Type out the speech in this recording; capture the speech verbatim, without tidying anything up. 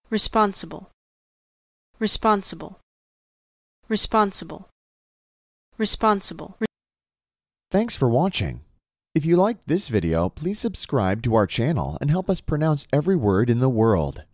responsible, responsible, responsible, responsible. Thanks for watching. If you liked this video, please subscribe to our channel and help us pronounce every word in the world.